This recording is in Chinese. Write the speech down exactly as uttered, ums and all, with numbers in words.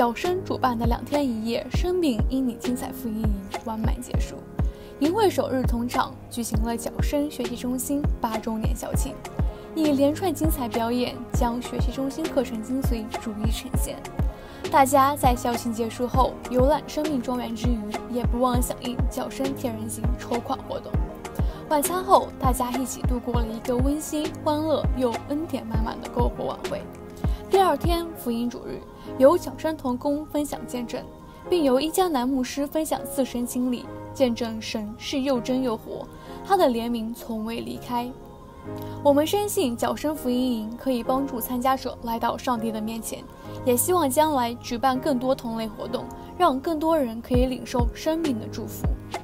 角声主办的两天一夜生命因你精彩福音营完满结束。营会首日同场举行了角声学习中心八周年校庆，以连串精彩表演将学习中心课程精髓逐一呈现。大家在校庆结束后游览生命庄园之余，也不忘响应角声铁人行筹款活动。晚餐后，大家一起度过了一个温馨、欢乐又恩典满满的篝火晚会。第二天福音主日，由角声同工分享见证，并由一江南牧师分享自身经历，见证神是又真又活，他的怜悯从未离开。我们深信角声福音营可以帮助参加者来到上帝的面前，也希望将来举办更多同类活动，让更多人可以领受生命的祝福。